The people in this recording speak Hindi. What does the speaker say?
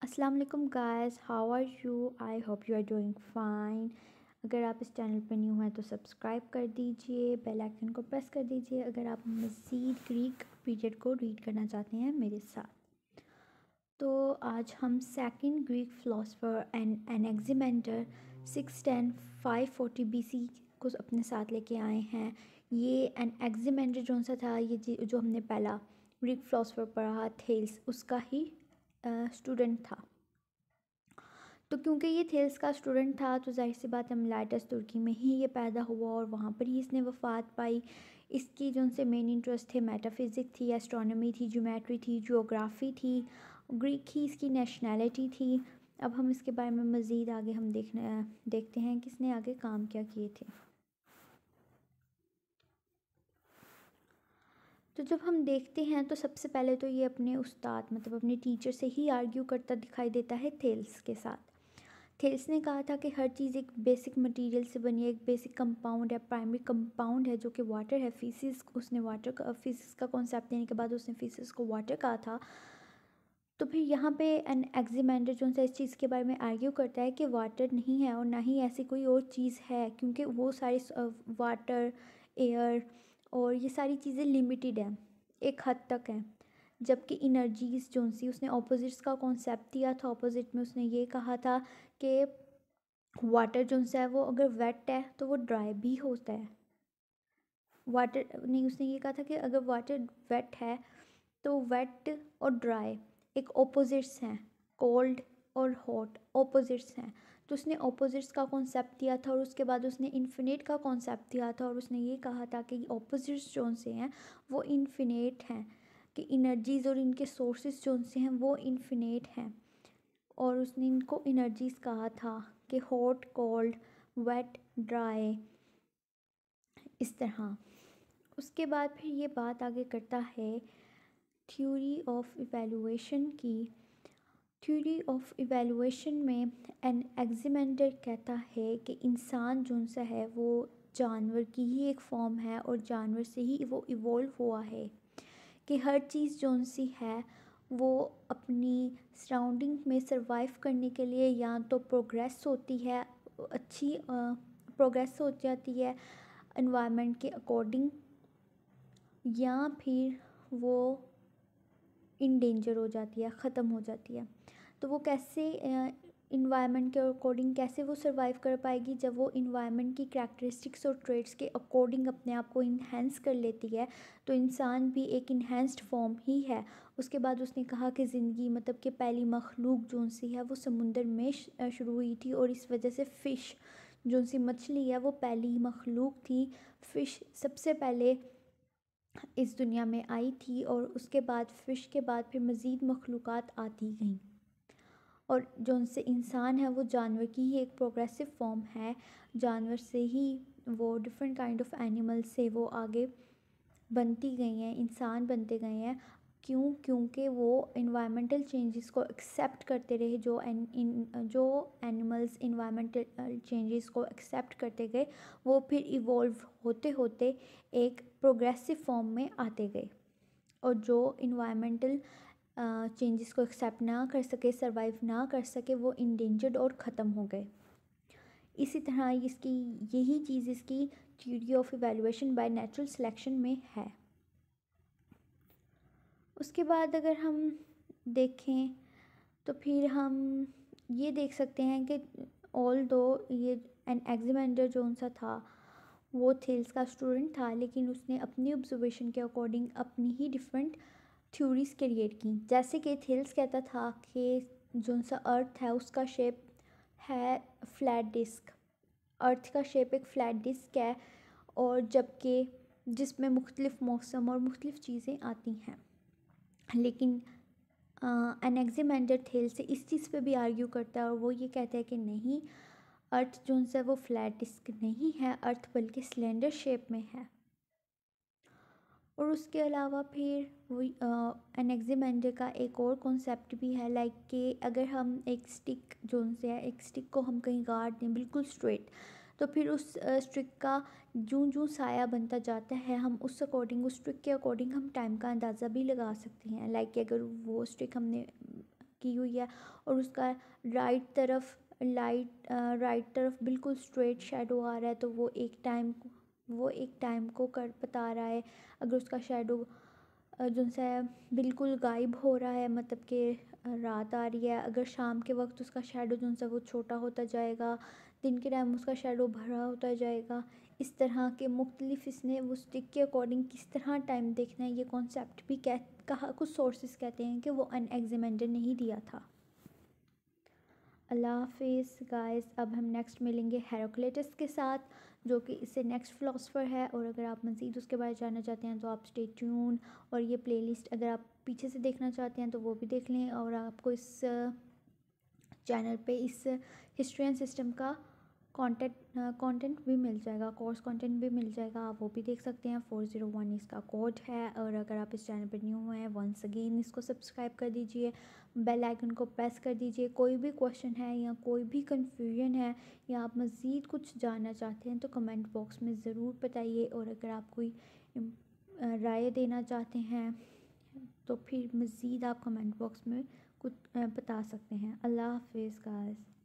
अस्सलाम वालेकुम guys, how are you? I hope you are doing fine. अगर आप इस चैनल पर न्यू हैं तो सब्सक्राइब कर दीजिए, बेल आइकन को प्रेस कर दीजिए अगर आप मज़ीद ग्रीक पीरियड को रीड करना चाहते हैं मेरे साथ। तो आज हम second Greek philosopher and Anaximander 610 540 BC को अपने साथ लेके आए हैं। ये एनेक्सिमेंडर जो सा था, ये जो हमने पहला ग्रीक फ़िलासफ़र पढ़ा थेल्स, उसका ही स्टूडेंट था। तो क्योंकि ये थेल्स का स्टूडेंट था तो जाहिर सी बात है मिलेटस तुर्की में ही ये पैदा हुआ और वहाँ पर ही इसने वफ़ात पाई। इसकी जो उनसे मेन इंटरेस्ट थे मेटाफिज़िक्स थी, एस्ट्रोनॉमी थी, ज्योमेट्री थी, जियोग्राफ़ी थी, ग्रीक ही इसकी नेशनैलिटी थी। अब हम इसके बारे में मज़ीद आगे हम देखते हैं कि इसने आगे काम क्या किए थे। तो जब हम देखते हैं तो सबसे पहले तो ये अपने उस्ताद मतलब अपने टीचर से ही आर्ग्यू करता दिखाई देता है थेल्स के साथ। थेल्स ने कहा था कि हर चीज़ एक बेसिक मटेरियल से बनी है, एक बेसिक कंपाउंड है, प्राइमरी कंपाउंड है जो कि वाटर है। फिजिक्स उसने वाटर का फिजिक्स का कॉन्सेप्ट देने के बाद उसने फिजिक्स को वाटर कहा था। तो फिर यहाँ पे एनेक्सिमेंडर जो है इस चीज़ के बारे में आर्ग्यू करता है कि वाटर नहीं है और ना ही ऐसी कोई और चीज़ है, क्योंकि वो सारी वाटर, एयर और ये सारी चीज़ें लिमिटेड हैं, एक हद तक हैं। जबकि एनर्जीज जो सी उसने ऑपोजिट्स का कॉन्सेप्ट दिया था। ऑपोजिट में उसने ये कहा था कि वाटर जो सा है वो अगर वेट है तो वो ड्राई भी होता है। वाटर नहीं, उसने ये कहा था कि अगर वाटर वेट है तो वेट और ड्राई एक ऑपोजिट्स हैं, कोल्ड और हॉट ऑपोजिट्स हैं। तो उसने ऑपोजिट्स का कॉन्सेप्ट दिया था और उसके बाद उसने इन्फिनेट का कॉन्सेप्ट दिया था और उसने ये कहा था कि ऑपोजिट्स जो से हैं वो इन्फिनेट हैं, कि एनर्जीज़ और इनके सोर्सेज जो से हैं वो इन्फिनेट हैं। और उसने इनको एनर्जीज़ कहा था कि हॉट, कोल्ड, वेट, ड्राई, इस तरह। उसके बाद फिर ये बात आगे करता है थ्योरी ऑफ इवैल्यूएशन की। थ्योरी ऑफ इवैल्यूएशन में एनेक्सिमेंडर कहता है कि इंसान जो सा है वो जानवर की ही एक फॉर्म है और जानवर से ही वो इवोल्व हुआ है, कि हर चीज़ जो सी है वो अपनी सराउंडिंग में सरवाइव करने के लिए या तो प्रोग्रेस होती है, अच्छी प्रोग्रेस हो जाती है एनवायरनमेंट के अकॉर्डिंग, या फिर वो इन डेंजर हो जाती है, ख़त्म हो जाती है। तो वो कैसे इन्वायरमेंट के अकॉर्डिंग कैसे वो सरवाइव कर पाएगी, जब वो इन्वायरमेंट की करैक्टरिस्टिक्स और ट्रेड्स के अकॉर्डिंग अपने आप को इन्हेंस कर लेती है। तो इंसान भी एक इन्हेंस्ड फॉर्म ही है। उसके बाद उसने कहा कि ज़िंदगी मतलब कि पहली मखलूक जो सी है वो समुंदर में शुरू हुई थी और इस वजह से फ़िश जो सी मछली है वो पहली मखलूक थी। फ़िश सबसे पहले इस दुनिया में आई थी और उसके बाद फ़िश के बाद फिर मज़ीद मखलूक़ात आती गईं। और जो उनसे इंसान है वो जानवर की ही एक प्रोग्रेसिव फॉर्म है। जानवर से ही वो डिफरेंट काइंड ऑफ एनिमल से वो आगे बनती गई हैं, इंसान बनते गए हैं। क्यों? क्योंकि वो इन्वायरमेंटल चेंजेस को एक्सेप्ट करते रहे। जो एनिमल्स इन्वायरमेंटल चेंजेस को एक्सेप्ट करते गए वो फिर इवॉल्व होते होते एक प्रोग्रेसिव फॉर्म में आते गए। और जो इन्वायरमेंटल चेंजेस को एक्सेप्ट ना कर सके, सरवाइव ना कर सके, वो इंडेंजर्ड और ख़त्म हो गए। इसी तरह इसकी यही चीज़ इसकी theory of evaluation by natural selection में है। उसके बाद अगर हम देखें तो फिर हम ये देख सकते हैं कि ऑल दो ये एनेक्सिमेंडर जो सा था वो थेल्स का स्टूडेंट था, लेकिन उसने अपनी ऑब्जर्वेशन के अकॉर्डिंग अपनी ही डिफरेंट थ्योरीज क्रिएट की। जैसे कि थेल्स कहता था कि जो सा अर्थ है उसका शेप है फ्लैट डिस्क। अर्थ का शेप एक फ्लैट डिस्क है, और जबकि जिसमें मुख्तलिफ़ मौसम और मुख्तलिफ़ चीज़ें आती हैं। लेकिन एनेक्सिमेंडर थेल से इस चीज़ पे भी आर्ग्यू करता है और वो ये कहता है कि नहीं, अर्थ जो है वो फ्लैट डिस्क नहीं है, अर्थ बल्कि सिलेंडर शेप में है। और उसके अलावा फिर वो एनेक्सिमेंडर का एक और कॉन्सेप्ट भी है, लाइक कि अगर हम एक स्टिक जो से है, एक स्टिक को हम कहीं गाड़ दें बिल्कुल स्ट्रेट, तो फिर उस स्टिक का जूं जूं साया बनता जाता है, हम उस अकॉर्डिंग उस स्टिक के अकॉर्डिंग हम टाइम का अंदाज़ा भी लगा सकते हैं। लाइक कि अगर वो स्टिक हमने की हुई है और उसका राइट तरफ बिल्कुल स्ट्रेट शेडो आ रहा है, तो वो एक टाइम को कर बता रहा है। अगर उसका शेडो जो है बिल्कुल गायब हो रहा है, मतलब कि रात आ रही है, अगर शाम के वक्त उसका शेडो जो है वो छोटा होता जाएगा, दिन के टाइम उसका शेडो बड़ा होता जाएगा। इस तरह के मुख्तलिफ इसने वो स्टिक के अकॉर्डिंग किस तरह टाइम देखना है, ये कॉन्सेप्ट भी कहा कुछ सोर्सेज कहते हैं कि वो अनएग्जामिनेटेड नहीं दिया था। अल्लाह हाफिज़ गाइस। अब हम नेक्स्ट मिलेंगे हेराक्लिटस के साथ, जो कि इससे नेक्स्ट फ़िलासफ़र है। और अगर आप मज़ीद उसके बारे में जानना चाहते हैं तो आप स्टे ट्यून, और ये प्लेलिस्ट अगर आप पीछे से देखना चाहते हैं तो वो भी देख लें। और आपको इस चैनल पे इस हिस्ट्री एंड सिस्टम का कंटेंट भी मिल जाएगा, कोर्स कंटेंट भी मिल जाएगा, आप वो भी देख सकते हैं। 401 इसका कोड है। और अगर आप इस चैनल पर न्यू हैं, वंस अगेन इसको सब्सक्राइब कर दीजिए, बेल आइकन को प्रेस कर दीजिए। कोई भी क्वेश्चन है या कोई भी कन्फ्यूजन है या आप मज़ीद कुछ जानना चाहते हैं तो कमेंट बॉक्स में ज़रूर बताइए। और अगर आप कोई राय देना चाहते हैं तो फिर मज़ीद आप कमेंट बॉक्स में कुछ बता सकते हैं। अल्लाह हाफिज़ गाइस।